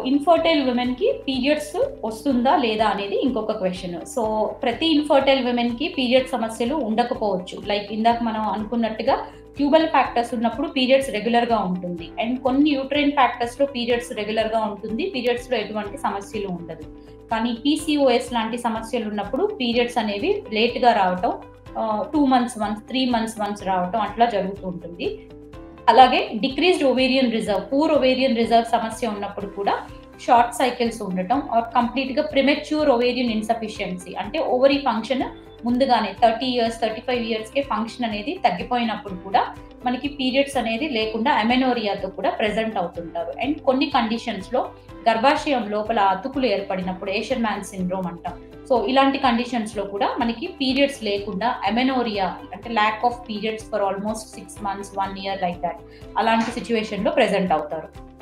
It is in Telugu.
ఇన్ఫర్టైల్ ఉమెన్ కి పీరియడ్స్ వస్తుందా లేదా అనేది ఇంకొక క్వశ్చన్. సో ప్రతి ఇన్ఫర్టైల్ ఉమెన్ కి పీరియడ్ సమస్యలు ఉండకపోవచ్చు. లైక్ ఇందాక మనం అనుకున్నట్టుగా ట్యూబల్ ఫ్యాక్టర్స్ ఉన్నప్పుడు పీరియడ్స్ రెగ్యులర్ గా ఉంటుంది, అండ్ కొన్ని యూట్రైన్ ఫ్యాక్టర్స్ లో పీరియడ్స్ రెగ్యులర్ గా ఉంటుంది, పీరియడ్స్ లో ఎటువంటి సమస్యలు ఉండదు. కానీ పీసీఓఎస్ లాంటి సమస్యలు ఉన్నప్పుడు పీరియడ్స్ అనేవి లేట్ గా రావటం, 2 months వన్స్ 3 months వన్స్ రావటం అట్లా జరుగుతూ ఉంటుంది. అలాగే decreased ovarian reserve, poor ovarian reserve సమస్య ఉన్నప్పుడు కూడా షార్ట్ సైకిల్స్ ఉండటం, ఆర్ కంప్లీట్ గా ప్రిమెచ్యూర్ ఓవేరియన్ ఇన్సఫిషియన్సీ, అంటే ఓవరీ ఫంక్షన్ ముందుగానే 30 years 35 years కే ఫంక్షన్ అనేది తగ్గిపోయినప్పుడు కూడా మనకి పీరియడ్స్ అనేది లేకుండా అమెనోరియాతో కూడా ప్రెజెంట్ అవుతుంటారు. అండ్ కొన్ని కండిషన్స్ లో గర్భాశయం లోపల అతుకులు ఏర్పడినప్పుడు ఏషియన్ మ్యాన్ సిండ్రోమ్ అంటాం. సో ఇలాంటి కండిషన్స్ లో కూడా మనకి పీరియడ్స్ లేకుండా అమెనోరియా అంటే lack of periods for almost 6 months 1 year like that అలాంటి సిచ్యువేషన్ లో ప్రెజెంట్ అవుతారు.